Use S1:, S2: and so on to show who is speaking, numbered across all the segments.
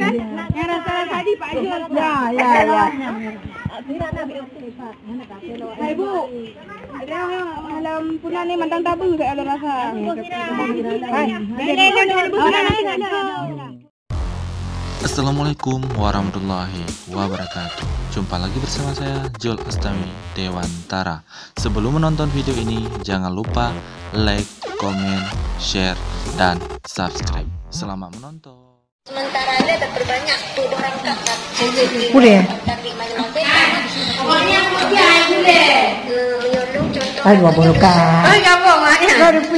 S1: kan? Yang rasa tadi Pak Jul.
S2: Ya.
S1: Ibu, ada malam punan ni mandang tabu saya ada rasa.
S3: Assalamualaikum warahmatullahi wabarakatuh. Jumpa lagi bersama saya Jol Astami Dewantara. Sebelum menonton video ini, jangan lupa like, komen, share, dan subscribe. Selamat menonton.
S4: Sementara ini ada terbanyak tuh orang kakak.
S2: Boleh.
S4: Pokoknya boleh. Menyolong contoh.
S2: Ay, guapo lo ka.
S4: Ay, kamu maknya.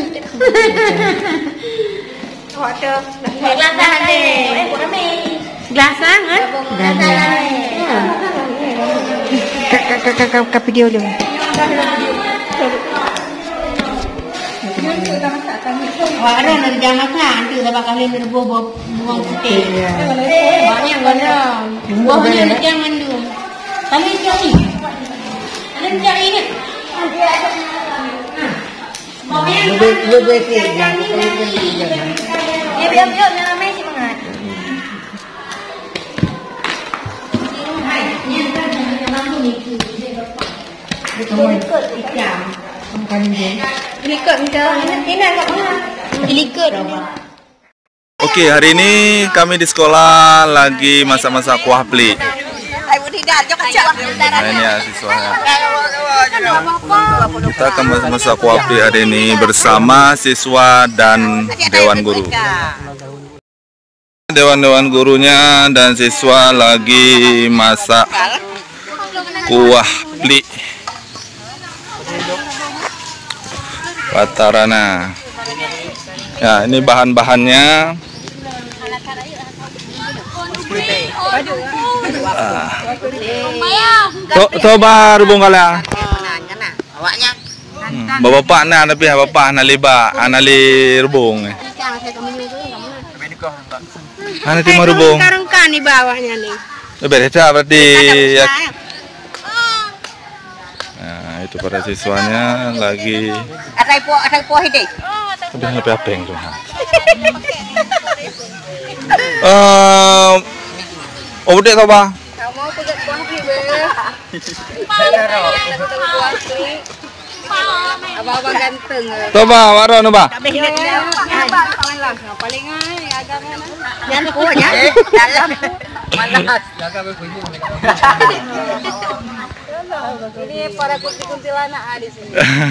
S4: Waduh, gelasan deh.
S2: Gelasan kan? Ke video dulu.
S4: Wah, ada dari jangan nanti udah bakal ini buang putih. Banyak banget. Buahnya ada yang mandum. Kami cari. Ada cari ini. Lebih sih. Ya biar namanya sih banget.
S5: Oke, hari ini kami di sekolah lagi masa-masa kuah pli. Nah, ini ya siswanya. Kita akan masa-masa kuah pli hari ini bersama siswa dan dewan guru. Dewan gurunya dan siswa lagi masak kuah pli. Watarana. Ya, ini bahan-bahannya. Coba rubung kala. Bapak na tapi bapak na liba, anali rubung. Ana ti marubung.
S1: Sekarang kan di bawahnya nih.
S5: Beda berarti ya. Nah, itu para siswanya lagi
S4: Ada puah ide.
S5: udah lebih apa yang tuh. Udah coba.
S4: Kamu pegang puah ide. Abang ganteng.
S5: Coba waro coba.
S4: Paling jangan punya dalam malas. Ini para kuntilanak di sini.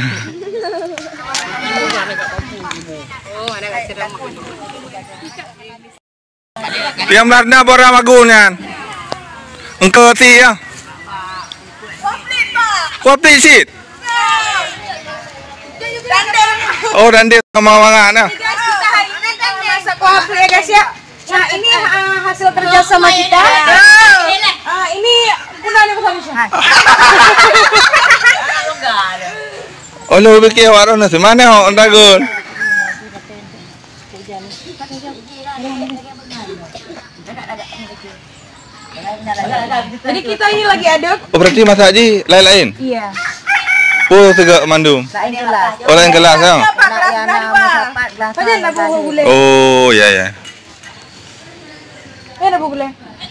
S4: Oh, ada kasih ramah.
S5: Tiam larna bora magunyan. Engkau ti ya. Kopi sit. Oh, dan dia sama mana?
S1: Masak kuah ya guys ya. Nah ini hasil kerja sama kita. Ini punan yang bersama.
S5: Oh, lu bikin warung nasi mana? Oh, dagun.
S1: Jadi kita ini lagi aduk.
S5: Oh, berarti masak Haji lain-lain?
S1: Iya.
S5: Oh, tegak mandum. Oh, lain kelas ya? Oh, ya ya.
S1: Ada bubule.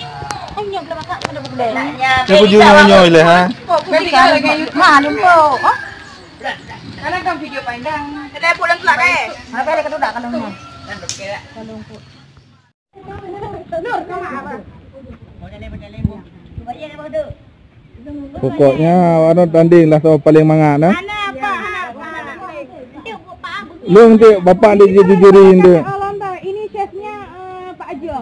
S5: Siapa junyo ile ha?
S1: Malum po. Oh. Karena kan video panjang. Ada pulang kelak Apa ada ketudak kalau mau. Nur sama apa?
S5: Pokoknya warna tanding lah so paling mangana. Lu nanti bapak dijujurin tu.
S1: Ini chefnya Pak Ajo.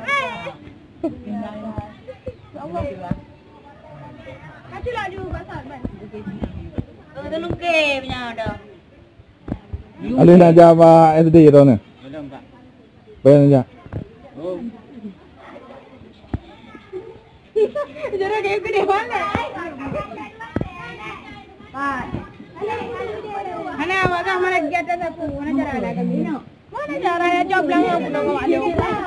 S1: Kasihlah dulu basah, Bang. Tolong ke punya ada.
S5: Alin nak jawab SD tu ni. Belum, Pak. Belum aja. Oh.
S1: Jara kayak gede mana? Pak. Mana awak kan mana kegiatan aku? Mana cara ada kami? Mana cara ya job lang aku dong ada.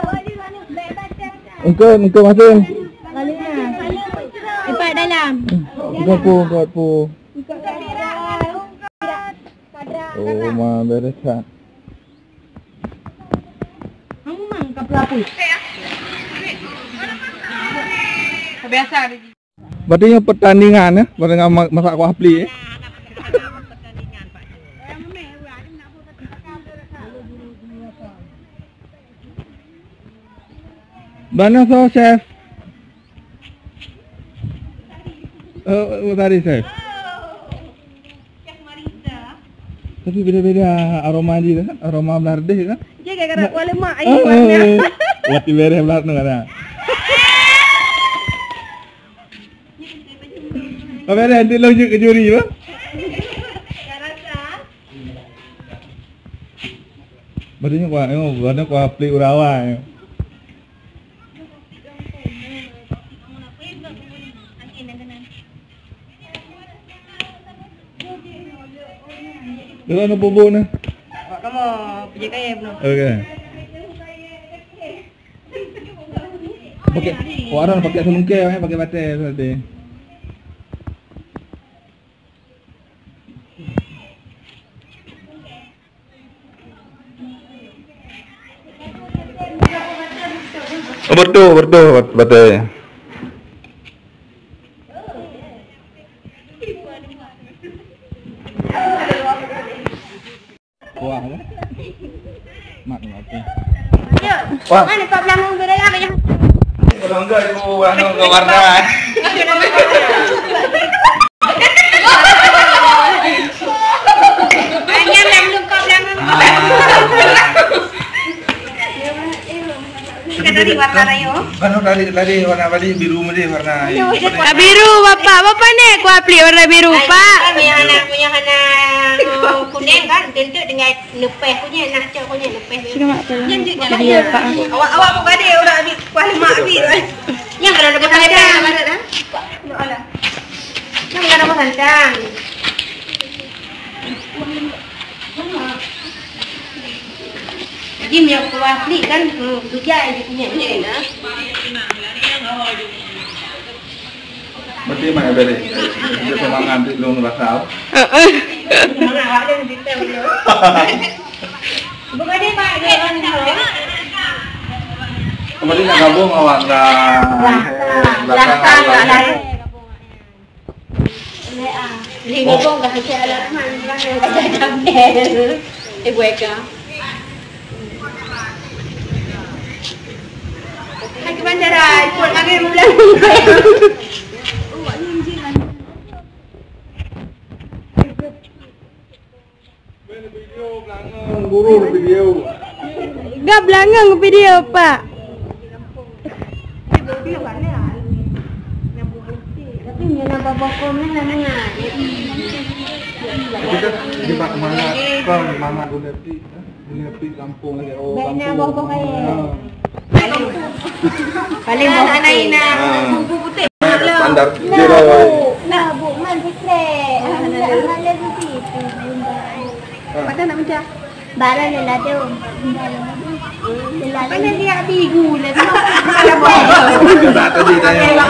S5: Engkau masuk.
S1: Kalinya. Ipak dalam.
S5: Engkau pu. Oh, mah beres kan.
S1: Kamu mang kapelapu. Kebiasaan.
S5: Berarti yang pertandingan ya, pertandingan masak kuah pli ya. Mana so chef? Tadi chef. Tapi beda-beda aroma dia kan, aroma belardeh kan.
S1: Dia gara-gara kuah lemak ini warnanya.
S5: Lati bereh belar tu kan. Apa ada nanti lo ke juri ba? Berarti kuah pli Urawa. Dulu nak bubuk na.
S1: Kamu punya kaya belum?
S5: Okey. Pakai, orang pakai semungkir, pakai batai tadi. Betul batai. Wah, mak apa? Wah.
S4: Mana kau bilang beda apa yang?
S5: Kalau enggak ibu warna.
S4: Hanya belum kau bilang. Kita dari warna ayo.
S5: Kan tadi warna tadi biru mesti warna.
S2: Biru bapak nih kuah pli warna biru pak.
S4: Punya anak kuning kan, tentu dengan lepeh punya nak cak punya lepeh.
S2: Iya pak.
S1: Awak buka dia orang ambil kuah lemak ambil.
S4: Yang kalau ada sandang. Yang kalau ada sandang. Jim yang kuah pli kan, bujai dia punya ni lah.
S5: Berarti mana beli? Dia semangat di long rasau.
S4: Semangat awak dia detail dulu. Bukan dia pak, dia orang ni.
S5: Kemudian nak gabung awak
S4: belakang lain. Ini gabung dah kecil lah, mana ada jambel.
S1: Ibu Eka.
S4: Lagi bandara, ikut lagi bulan.
S5: Guru video.
S2: Gak belakang video pak.
S4: Tapi ni nak bawa komen lah mana?
S5: Kita di Pak mana? Kau mama Gunati kampung lagi. Oh, kampung.
S4: Paling bawah anak ina bumbu putih.
S5: Standar zero.
S4: Nah, bu man putih. Ada putih.
S1: Mana nak macam?
S4: Bara lela tu. Lela. Mana dia bigu lah.
S5: Tak tadi tanya.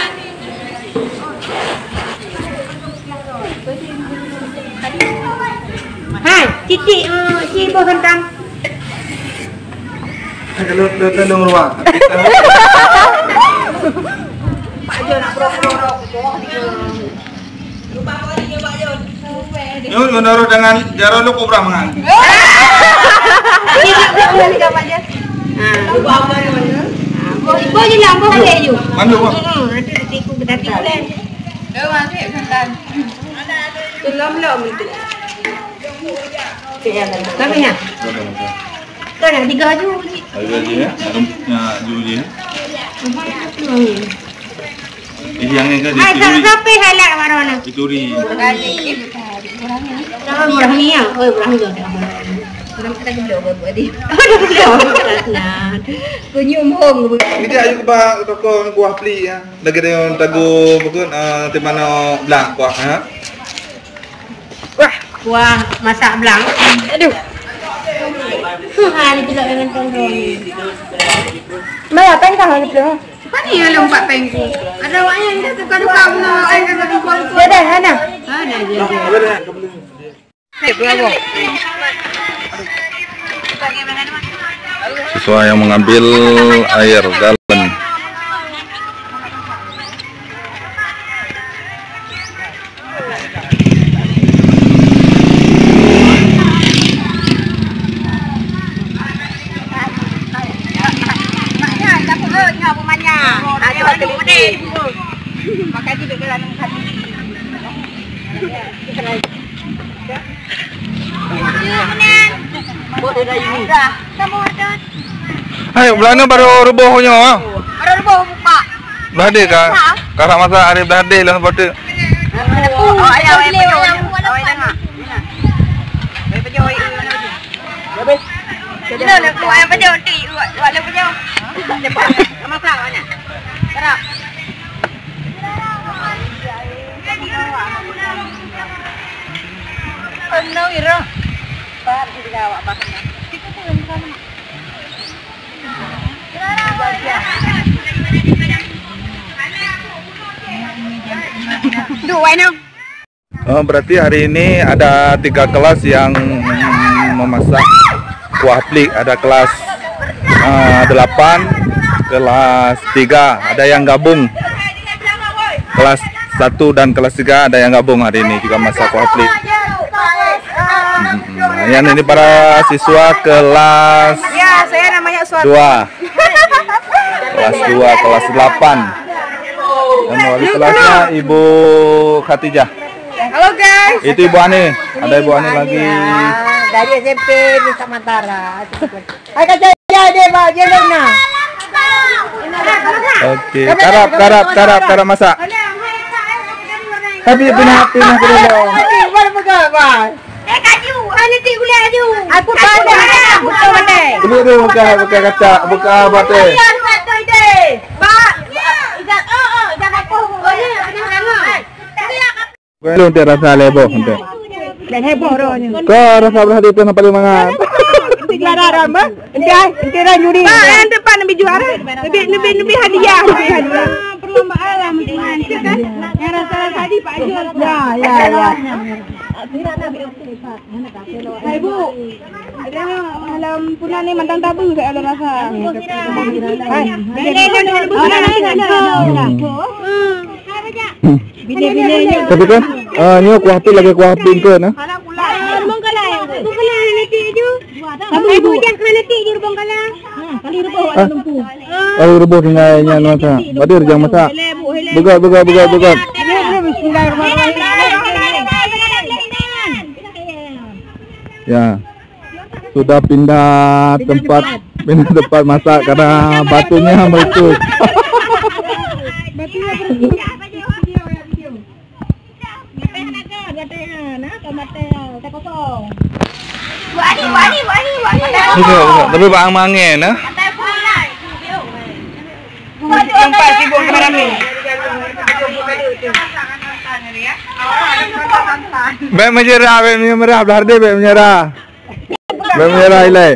S4: Hai, cici si bos kentang.
S5: Kalau tolong ruang.
S1: Pak Jo nak pro-pro. Lupa apa dia Pak Jo.
S5: Yo naruh dengan jaro lu kobra mangan.
S4: Ini tak boleh dapat je.
S1: Lupa apa dia.
S4: Ibu je lah, ibu boleh je.
S5: Mandu kau.
S4: Nanti tiku berarti boleh.
S1: Masih santan. Belum itu.
S4: Tapi nak. Kau nak 3 ju.
S5: Harga dia, juli. Ini yang enggak
S4: Ai sampai halak mana?
S5: dituri.
S4: Murah ni ya. Oh, murah juga.
S1: Orang kita belum buat dia.
S4: Nah. Kunyum hong.
S5: Ini ayo ba toko kuah pli ya. Lagi dia tagu bukan di mana belang kuah ha.
S4: Wah, masak belang. Aduh. Hari pula dengan tongkol.
S2: Mana pengkang ni pula?
S1: Mana yang lompat pengku? Ada awak yang dah tukar-tukar guna air kata kumpul.
S2: Ada ada.
S1: Ada je.
S5: Saya mengambil air galon.
S1: Makan juga dalam hati.
S5: Hai, belana baru rubuhnya.
S1: Baru rubuh buka.
S5: Berade kah? Kakak masa hari berade lah pada.
S1: Oh, ayah yang mana? Kita nak buat apa je? Buat apa je? Masak mana? Serap. Ano iro? Par kita awak pakai. Kita tu yang sama. Dua ini.
S5: Berarti hari ini ada 3 kelas yang memasak kuah plik. Ada kelas 8, kelas 3, ada yang gabung. Kelas 1 dan kelas 3 ada yang gabung hari ini juga masak kuah plik. Yang ini para siswa kelas
S1: Ya, saya namanya Suatu.
S5: 2. Kelas 2, kelas 8. Dan wali kelasnya Ibu Khatijah.
S1: Halo guys.
S5: Itu Ibu Ani. Ada Ibu Ani lagi.
S1: Dari SMP Nusa Mantara. Hai Kak Jaya deh, Pak. Jelena.
S5: Oke, karap masak. Tapi pindah ke dalam.
S1: Mana pegang, Pak? Kaju. Nanti kuliah kaju. Aku pandai. Buka pandai.
S5: Dulu buka kaca, buka batu.
S1: Pak. Jangan pohon.
S5: Belum dia rasa heboh nanti.
S1: Dan heboh rohnya.
S5: Kau rasa berhati itu yang paling mangat.
S1: Juara ramba. Nanti juri. Pak, yang depan lebih juara. Lebih hadiah. Perlombaan lah mendingan. Yang rasa tadi Pak Jul. Ya. Ibu, ada malam pulang ni mantang tabu saya ada rasa.
S5: Tapi kan, ni kuah plik lagi kuah plik ke na?
S1: Bongkalah nanti je. Tapi ibu jangan nanti je bongkalah. Kali rubuh ada lempu.
S5: Oh, rubuh tinggal yang masak. Badir jangan masak. Buka. Ya, sudah pindah tempat masak karena batunya meletus. Buka. Tapi bang mangin, nah. Bek menyerah, belar deh, bek menyerah ilai.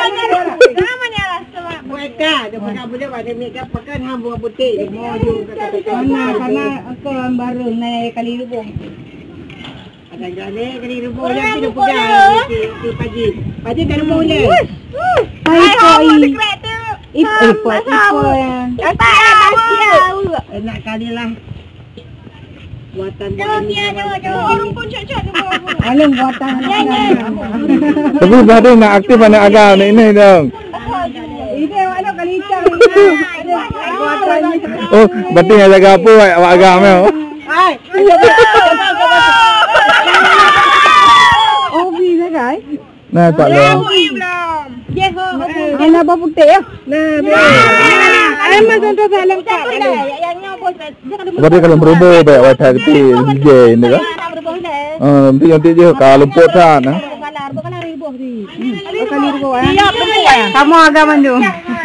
S1: Karena aku baru naik kali rubuh. Ada jadi kali rubuh yang tidak pegang di pagi kan rubuh je. Ipo yang. Enak kali lah. Buatan orang pun cocok tu. Buatan.
S5: Tapi baru nak aktif anak agak ini dong.
S1: Ini awak kali cang.
S5: Oh, berarti yang jaga apa awak agak mel.
S1: Hai. Oh, bisa guys.
S5: Nah, tak lah.
S1: Yang apa putih ya? Nah, emang contoh salam tak.
S5: Berarti kalau berubah baik wajah kecil je ini kan? Nanti je kalau lumpur tak nah.
S1: Kamu agak mandung.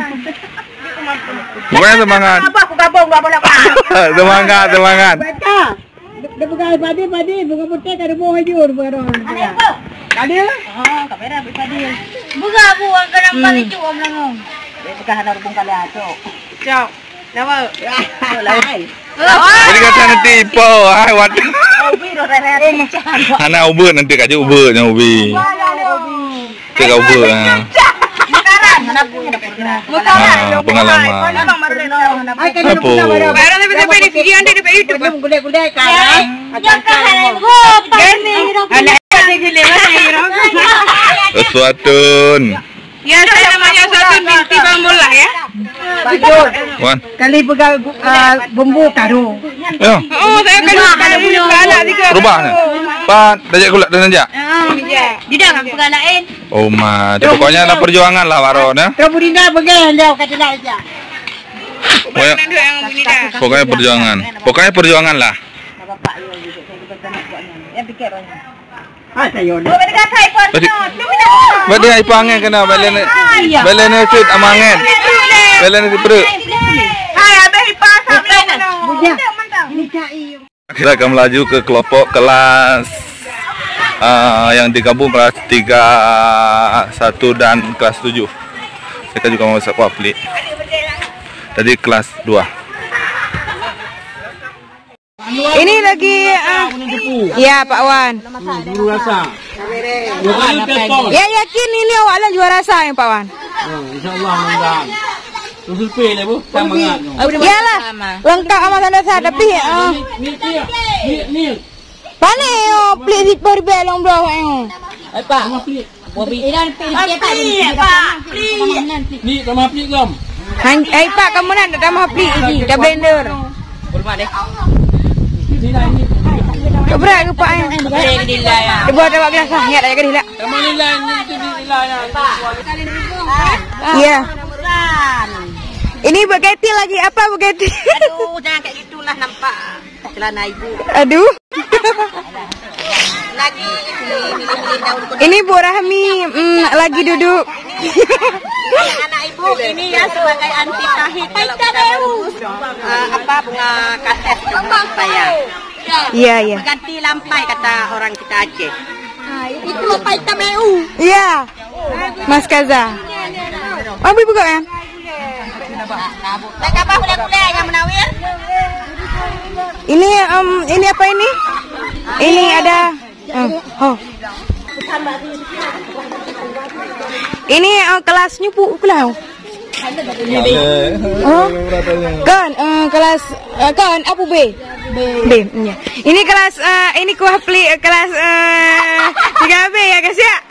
S5: Bukan semangat.
S1: Apa aku gabung enggak boleh apa.
S5: Semangat.
S1: Dia pegang padi bunga putih kada mau hajur bukan orang. Ada? Oh, kamera padi. Bunga buang kana balik tu om langong. Dia pegang ada rubung kali ato. Ciao. Lawa. Lawan.
S5: Jadi kata nanti ipo, hai wat.
S1: Ubi ro rere.
S5: Anak ubur nanti kaji ubur nya ubi. Tiga ubur.
S1: Mekaran, anak punya
S5: Mekaran. Pengalaman. Apa?
S1: Baru tapi sampai di video nanti di YouTube. Gede-gede kan.
S5: Sesuatu.
S2: Ya, saya namanya Satu binti Bambulah ya.
S1: Pak Jul,
S5: Wan.
S1: kali pegang bumbu karu.
S5: Yo,
S2: Oh, saya kan dulu anak tiga.
S5: rubah ni. Pak, dajak gula dan dajak.
S4: Dia dah aku galain.
S5: Oh ma, pokoknya ada perjuangan lah Waron ya.
S1: Terus budina pegang dia kata dah aja.
S5: Pokoknya,
S2: Yang bunyi dah.
S5: pokoknya perjuangan. Pokoknya perjuangan lah.
S1: Saya ni.
S5: Badi ai pangen kena balen fit amangen. Balen di perut.
S2: Hai, abang hipas sampai.
S1: Bujang. Ini cai.
S5: Kita akan melaju ke kelompok kelas yang digabung kelas 3, 1 dan kelas 7. Mereka juga mau masuk kuapli. Tadi kelas 2.
S2: Ini lagi ya Pak Wan.
S6: Guru rasa.
S2: Ya yakin ini awak lah juara rasa ya Pak Wan.
S6: InsyaAllah mudah. Usul pay lah bu. Sama kan.
S2: Iyalah, lengkap sama tanda saya tapi
S6: Ni.
S2: pane yo please por belong bro yo.
S6: Pak, sama plik. Ni sama plik belum?
S2: Pak kamu nak dah mau beli ini, dah blender.
S6: Ni dah ni.
S2: Keberat ke Pak? Dia buat awak biasa, ingat dah jaga dia.
S6: Sama nilai ni tu nilai.
S2: Iya. Ini bageti lagi apa bageti?
S4: Aduh, jangan kayak gitulah nampak celana ibu.
S2: Aduh.
S4: Lagi milih-milih daun kuning.
S2: Ini Bu Rahmi lagi duduk.
S4: Anak ibu ini ya sebagai anti tahit kalau kita merebus bunga kates saya.
S2: Iya, iya.
S4: Ganti lampai kata orang kita Aceh. Itu lampai tameu.
S2: Iya. Mas Kaza. Oh, ibu buka ya?
S4: Tak apa gula-gula yang menawir.
S2: Ini apa ini? Ini ada Ini kelasnya Bu kelas. Kan kelas kan apa B? B. Ya. Ini kelas ini kuah pli kelas 3B ya guys ya.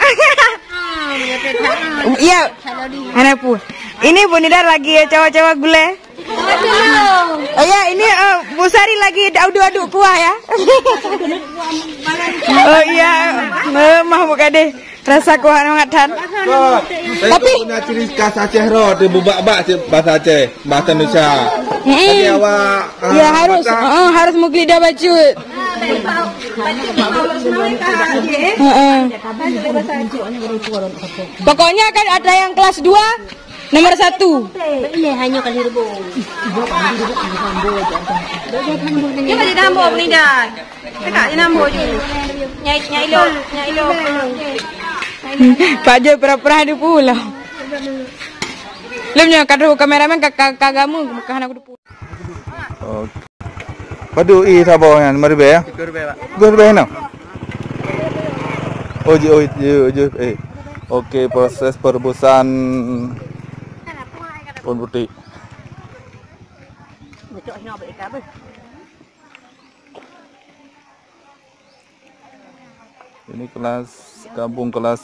S2: Iya. Anak Bu. Ini Bu Nidar lagi cawa-cawa gulai. Oh ya, ini Bu Sari lagi aduk-aduk kuah ya. Oh iya, mah buka deh. Rasa kuah ngatan.
S5: Tapi punya ciri khas Aceh ro, dia bubak-bak bahasa Aceh, bahasa Indonesia. Tapi awak
S2: ya harus mungkin dah baju. Pokoknya kan ada yang kelas 2 nomor 1.
S4: Iya, hanya kali rebus. Dia balik nambo ni dah. Dekat je nambo je. Nyai lo.
S2: Pak Jo pernah ada pula. Lemnya kadu kameramen kagamu kan aku depu.
S5: Okey. Padu sabo yang maribe ya? 2 rupiah na. Oje. Okey, proses perebusan pohon putih. Ini kelas gabung kelas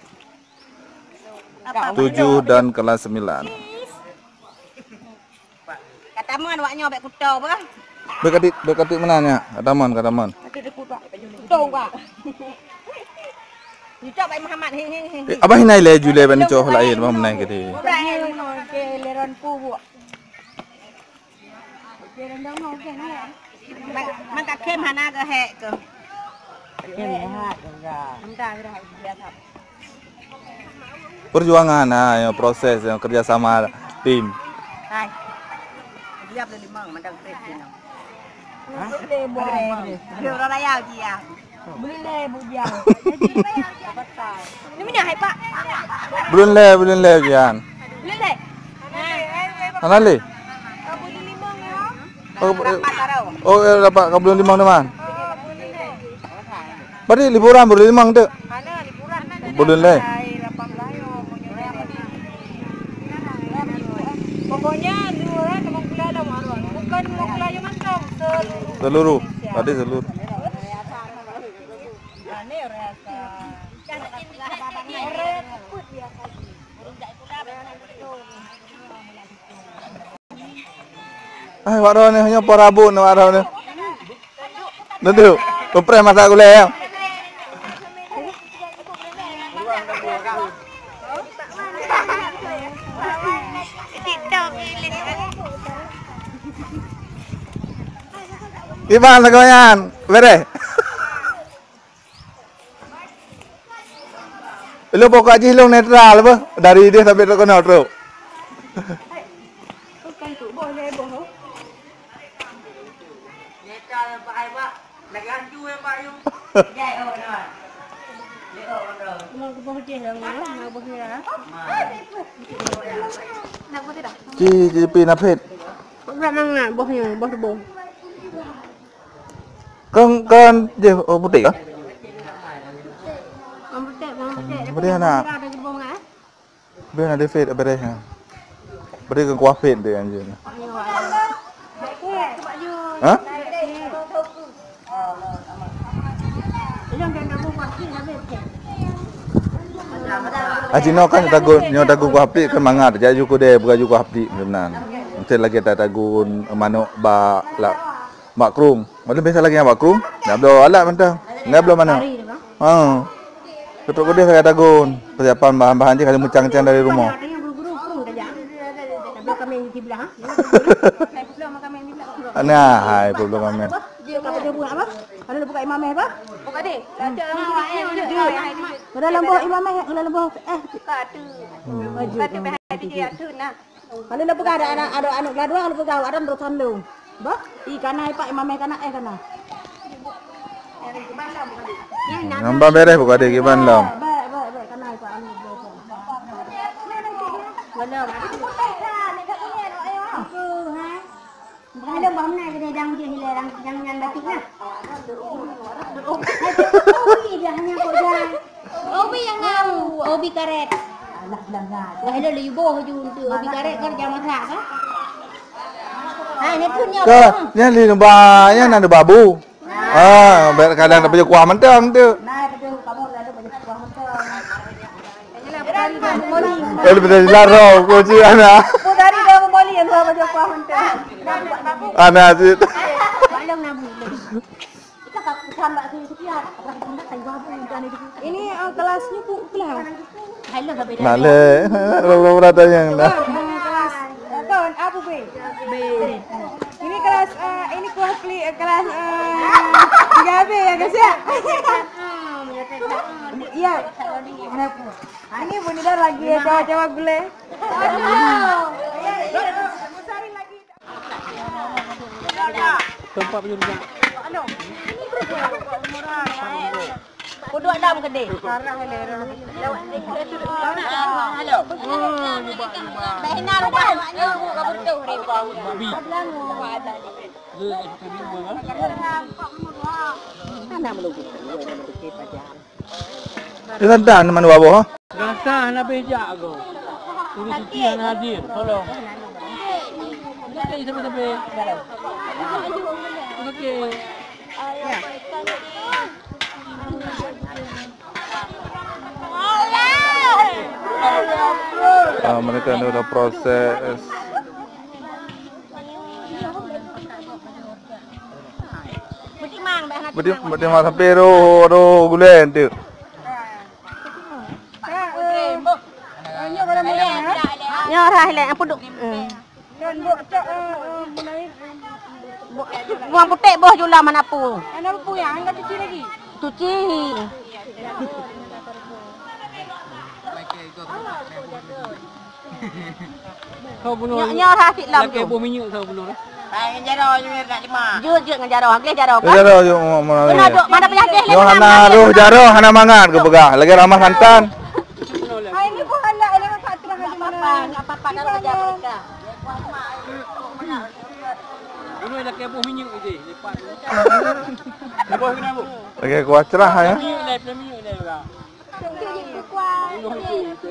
S5: 7 dan kelas 9.
S4: Katamu kan awaknya obek kuto apa?
S5: Berkatik menanya, kataman.
S4: Kuto Pak. Dicok Pak Muhammad he.
S5: Abah hinai le jule ban cho lain bang menai kedi.
S4: Ke leron pu bu. Maka kem hana ke hek ke.
S5: Perjuangan yang proses yang kerjasama tim.
S4: Hai. Dia boleh limang mandang presiden. Dia orang layar dia. Boleh le bujang. Ini minyak hai Pak.
S5: Belum le Jian.
S4: Boleh le.
S5: Mana le? Oh, dapat kau belum limang teman. Berarti liburan boleh limang tu. Boleh le.
S4: Pokoknya liburan memang kuliah dah maruan. Bukan mau kuliah yang macam
S5: Seluruh. Tadi seluruh. Ai waro ni hanya parabu ni waro ni. Nanti kompres masak gulai ya. Gimana kawan? Beres. Lu pokok aja lu netral apa? Dari dia sampai ke neutral. Ci pinapit.
S4: Mana bosnya, bos bos.
S5: Kan je putih kan? Putih anak. Dia ada fit apa dia? Beri ke kuah fit dia anjir. Hah? Acino kan tagu kuah fit kan mangat. Jadi juga dia bukan juga kuah fit sebenarnya. Mesti lagi tak tagun manuk bak krum. Macam biasa lagi yang bak krum. Nak belum alat mentah. Nak belum mana? Betul dia saya tagun. Persiapan bahan-bahan je kalau muncang-muncang dari rumah. Nah, hai belum kami.
S4: Dia buat apa? Ada buka imamah apa? Buka deh. Ada lampu imamah, ada lampu tak ada. Baju behati dia tu nah. Kalau lampu ada anak kedua kalau buka ada terusan lu. Bah, ikan ai pak imamah kana kana.
S5: Nampak beres buka deh gimana lam?
S4: Baik kana ai pak anu. Mana? Ada bom nak kena jang dia hilang jangan batik lah. Obi dia hanya kojan. Obi yang ngau, obi karet. Alah belanggar. Lah ada libo je untuk obi karet kan jam masak kan? Ni punya.
S5: Ni li banyak ada babu. Kadang ada kuah mentang tu.
S4: Nah, betul kamu ada banyak kuah mentang.
S5: Kalau betul larau kunci anak.
S4: Dari dah membeli yang banyak kuah mentang.
S5: Anak tu.
S4: Malam nabu. Kita tak tambah sekian. Ini kelasnya bu kelas. Hello beda.
S5: Nale, berapa yang dah.
S2: Kelas kawan apa B? B. Ini kelas ini kuah pli kelas 3B ya guys ya. Iya. Ini Bunida lagi ya cawa-cawa gulai.
S6: Tempat penyumbang.
S4: Halo. Kodok dalam kedai. Halo. Bahina rumah. Kabur tu
S6: Babi.
S4: Mana melukis?
S5: Dengan dah mana bawa?
S6: Rasa nak bejak aku. Ini sekian hadir. Tolong. Jadi sampai. Okey. Ya.
S5: Mereka ada proses. Betul masa pero gulen tu.
S4: Nyarah lek apa duk. Buang putih boh jula mana pu.
S2: Ada apa ya? Angkat cuci lagi.
S4: Cuci.
S6: Kau bunuh.
S4: Nyarah tik lam tu.
S6: Laki buah minyak kau bunuh lah.
S4: Jarah dengan jarah. Agak jarah.
S5: Jarah je mana ni.
S4: Mana penyakit
S5: Yo hana roh jarah hana mangan ke begah. Lagi ramah santan.
S2: Ini pun anak ini kat terang aja mana.
S4: Apa-apa nak kerja mereka.
S6: Bunuh laki buah minyak je. Lepas. Lepas kenapa?
S5: Lagi kuah cerah ya.
S6: Minyak dah. Bunuh tu.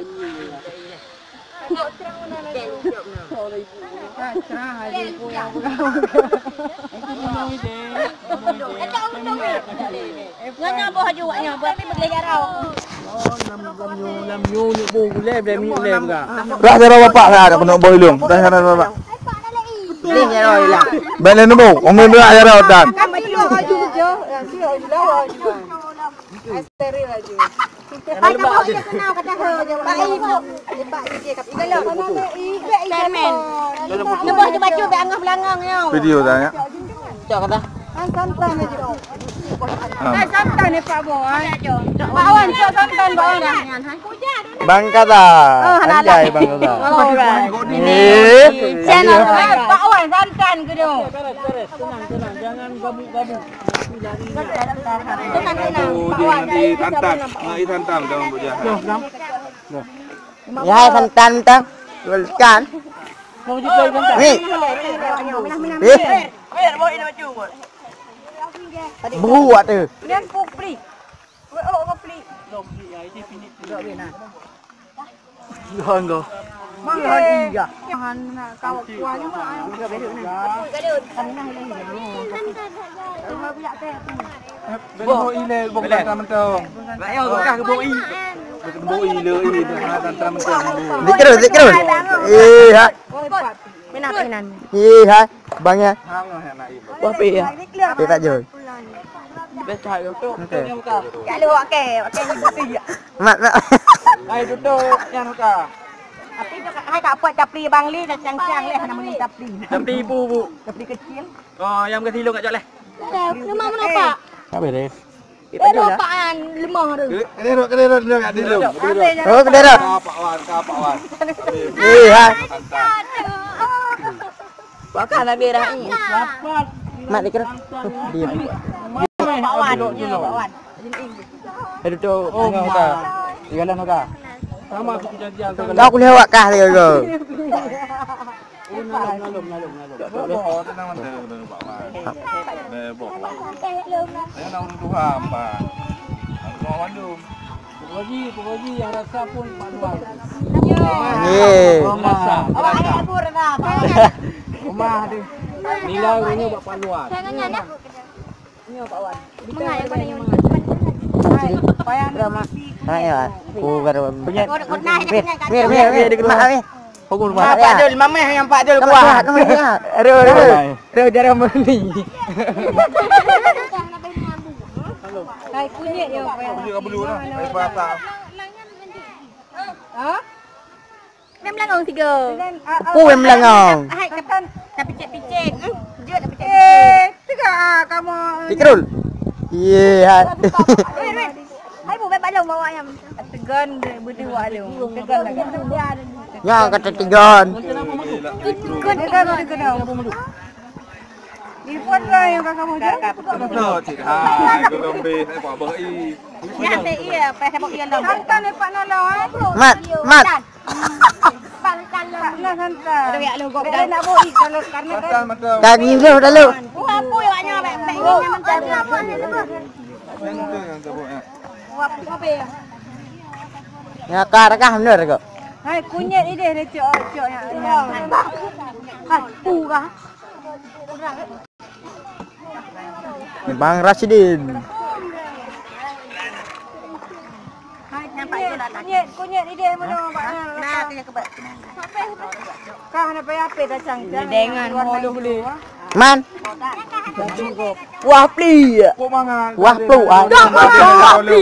S4: Ngana boh juga buat ni beli jarau.
S6: Lam nyu ni bu lem minyak lem ka.
S5: Dah jarah bapak saya ada penuh boilung. Dah jarah bapak.
S4: Ni rồi là.
S5: Bên lên nó bù, ông lên lại ra đâu đàn.
S4: Ay, kamu aja kenal kata jangan ibu. Pak je kat ikan lo. Ikan. Lepas coba coba angah belangang yo.
S5: Video tanya.
S4: Cok kata.
S1: Santan aja. Santan ni Pak Boy. Pak Wan, cok santan Pak Wan.
S5: Bang kata. Anjay bang kata. Ini.
S1: Channel Pak Wan santan ke dia.
S6: Tenang, jangan gabung-gabung.
S1: Tenang, Pak Wan.
S5: Nanti tantan, ngai tantan dalam berjalan.
S4: Ya santan tak. Kan.
S6: Mau diplay kan?
S4: Ni. Buat tu.
S1: Dia pupri. Oh, pupri.
S6: Jangan kau.
S1: Mangan iya. Mangan kau kuahnya mah. Enggak bedu nah.
S5: Bố ile bông tantan mentong.
S6: Ayo kah ke boi.
S5: Bố ile ini tantan mentong.
S4: Zikir. Ha.
S1: Menan.
S4: Ha. Bang ya.
S5: Hang nak ibu.
S6: Wah pi ya.
S4: Dia tak jauh.
S6: Becah yo tu.
S1: Tak ada okey putih.
S4: Mak.
S6: Ai duduk yang kah.
S1: Tapi hai tak buat capli Bang Li dah siang-siang leh nak mengi capli.
S6: Tapi ibu.
S1: Capli kecil.
S6: Oh, yang ke silong kat joleh.
S1: Lemah menapa?
S6: Apa dia?
S1: Lopaan lemah tu.
S5: Kedera kat dilung.
S4: Oh, kedera.
S5: Kapak wan.
S4: Ha.
S1: Bakal nak berah ni.
S6: Lapat.
S4: Mak dikira. Diam.
S1: Pak Wan. Pak Wan.
S6: Ai duduk. Oh, mak. Jalan kah? Sama aku janjian tu.
S4: Kau kuliah awak kah dia ke?
S6: Ngalum.
S5: Oh, tenang mentong Pak Wan. Bebok. Saya nak urus apa? Mau mandum.
S6: Pokoji yang rasa pun Pak Luar.
S4: Ye.
S6: Rasa.
S1: Awak ayah abur dah.
S6: Rumah dia. Nilai punya Pak Luar.
S1: Payah
S4: Drama. Ayo. Ku baru.
S1: kod nah
S4: Mir di rumah ni.
S6: Hukum
S4: Mak
S6: rumah.
S4: Pak Jul, mama yang Pak Jul kuat. Ro jarang beli.
S1: Kai kunyit yo.
S5: Kunyit kau beli lah. Baik patah.
S1: Ha? Mem langong tiga.
S4: Ku yang melangong.
S1: Hai kapan nak picit-picit. Jut nak picit-picit. Tiga kamu.
S4: Dikerul. Ye.
S1: Hai bu baik balong bawa ayam. Tegan berdua lu. Tegan lagi.
S4: Ya kata tigon.
S1: Tegan. Telepon lah yang kamu dah.
S5: Betul, cik. Hai, kau lombe, saya bawa beri.
S1: Nanti iya, pas saya pakai dalam. Santan ni Pak Nolong.
S4: Mat.
S1: Santan santan. Ada ya lu kok nak boi kalau karena
S5: Tantan mentong.
S4: Kaki lu dah lu.
S1: apa ya banyak baik-baiknya mentah apa ni tu.
S5: Mentong yang kau buat.
S1: Apa ya?
S4: Ya kah benar kok.
S1: Hai kunyit ni dia cok yang. Pu kah?
S4: Bang Rasidin.
S1: Nampak je lah. Kunyit ni dia mana Pak. Nah, dia kebak. Kah nak payah apa dah cang. Dengan modul beli.
S4: Man. Wah pli.
S5: Kau mana?
S4: Wah plu.
S5: Wah pli.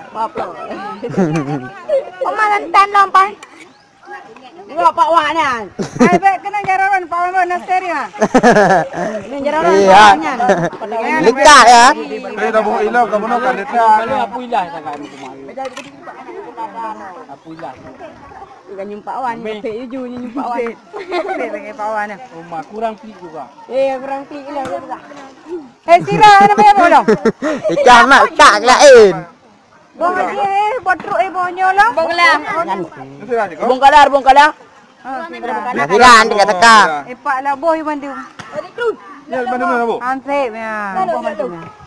S1: Oma lantan lompat. Enggak Pak Wan kan. Hai baik kena jarawan Pak Wan naseri ah. Kena jarawan Pak Wan.
S4: Likat ya.
S5: Saya dah bawa ilau, kamu nak kan dekat.
S6: Kalau apa ilah tak kami kemarin. Apa ilah.
S1: Bukan nyumpak Wan, nyumpak je nyumpak Wan. Baik pakai Pak Wan.
S6: Rumah kurang pelik juga.
S1: Kurang pelik lah juga. Sira nama apa dong?
S4: Ikan mak tak lain.
S1: Bong dia botruk bonyo lah. Bonglah.
S4: Bongkalar. Nasiran dia teka.
S1: Pak lah boy bantu.
S5: Ya, mana mana bu?
S1: Ansip ya. Boh bantu.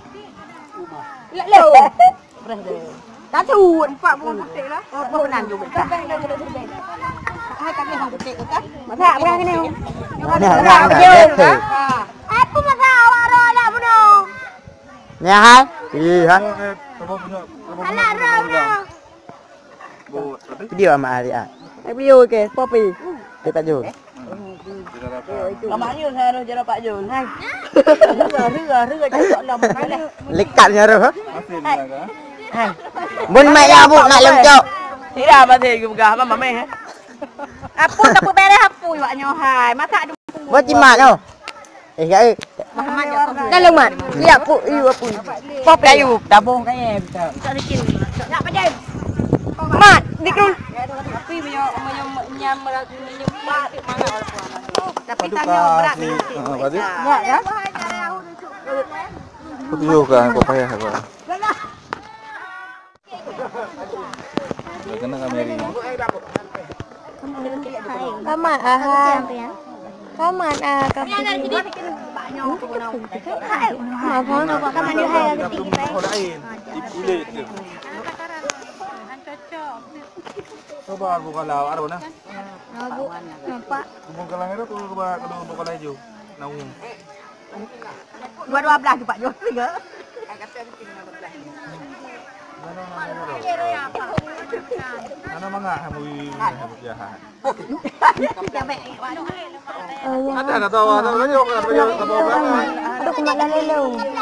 S1: Lek. Tak tahu Pak bukan putih lah. Oh, nan juga. Hai kat ni putih ke kan? Masak bukan ni.
S4: Nak betul.
S1: Aku masak awak lah buno.
S4: Ya hai. Iya.
S1: Alah dah.
S4: Video sama Ali ah.
S1: Video ke? Popi.
S4: Dia tak jauh.
S1: Lamanya saya harus jalan Pak Jul. Rega cakap lama kali.
S7: Lekatnya roh. Hai. Bun mai ya bu nak lengkap.
S1: Tidak apa sih gugah mama meh. Apa tak beres apa awak nyohai. Masak
S7: Buat cimat tu. Gak kalau mat. Lihat pu apa.
S1: pop kayu tabung kayu. Tak sikit. Nak pakai.
S2: Mat, dikul.
S1: Tapi menyam menyempat mana tapi tanya berat ni.
S5: Berarti
S1: Ya.
S5: tunjukkan kok payah aku. Kena kamera.
S2: Kamat Kamat
S5: Coba aku kalau ada mana?
S2: nampak.
S5: Bukan kalau itu aku kedua bukan laju. Naung.
S1: 12 tu Pak Jol juga.
S5: Mana mangga kamu jahat. Ada tahu ada lagi
S2: Aduh, kemana lelu?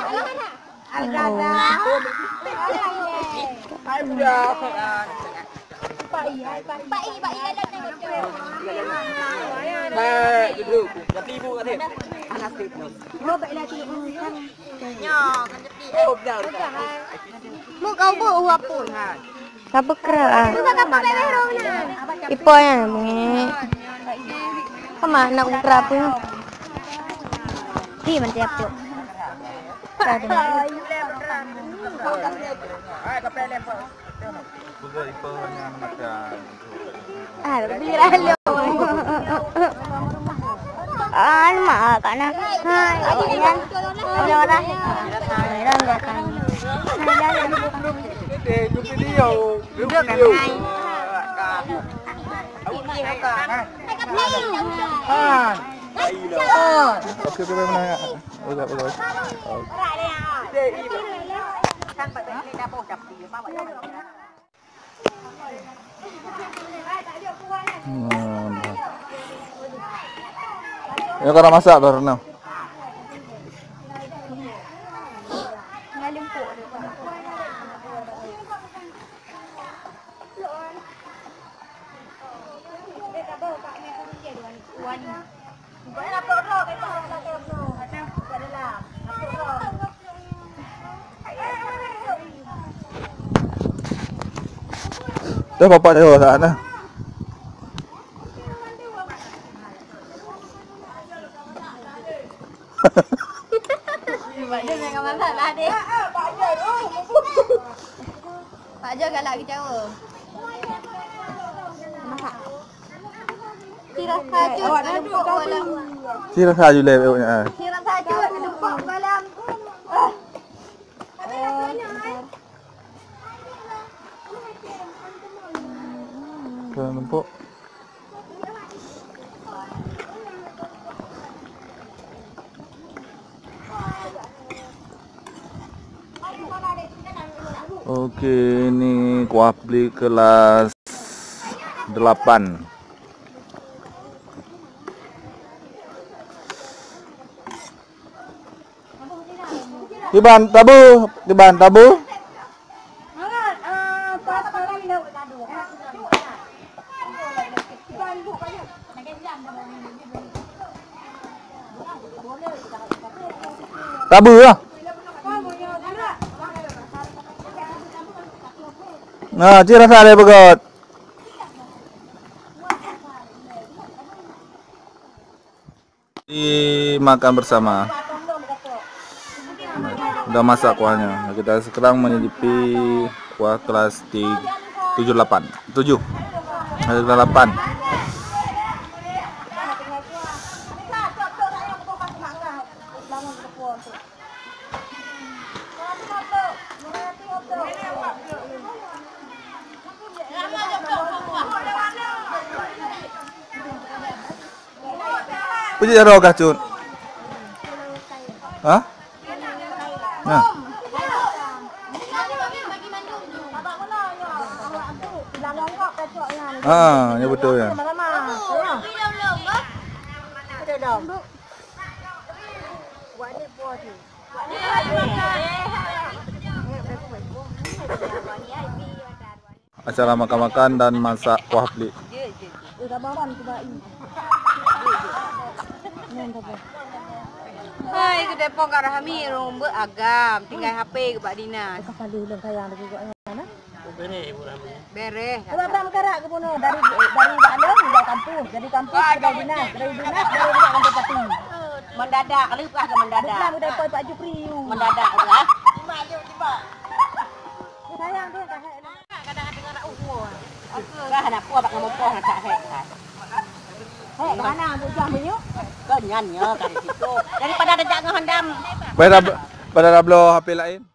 S2: Apa kerah? Ipo ya, bunyi. Kemana nak ukra pun? Di mana tiap tu? Lebih mak kana. Hai, ayan. Orang-orang.
S5: Oke, mana? Udah. Ya kalau masak baru nak. Dah bapak dia tak ada.
S2: Pak Jo galak kecewa. Sirah sajut lempuk dalam.
S5: Sirah sajut lempuknya.
S2: Sirah sajut lempuk dalam.
S5: Lempuk. Oke, ini kuah beli kelas 8. Tiban tabu. Tabu lah. Nah, ciri rasa ada begot. Dimakan bersama. Udah masak kuahnya. Kita sekarang menyicipi kuah kelas 7. Puji jaro kacun. Hah? Nah. Ya betul ya.
S4: dong.
S5: Acara makan-makan dan masak kuah plik.
S2: Hai, ke Depok ke arah kami rombe agam, tinggal HP ke Pak Dinas. Beres.
S4: Sebab bang karak ke puno dari mana dari kampus, dari kampus dari dinas dari kantor pati.
S1: Mendadak, lepas ke mendadak.
S4: Bukan udah Pak Jupri.
S1: Mendadak lah.
S4: Sayang dia kadang-kadang anak umur.
S1: Kah anak puak bak ngomong poh nak hek.
S4: Hei, mana bujang bunyu?
S1: Kenyannya dari situ. Daripada ada jangan hendam.
S5: Pada belum HP lain.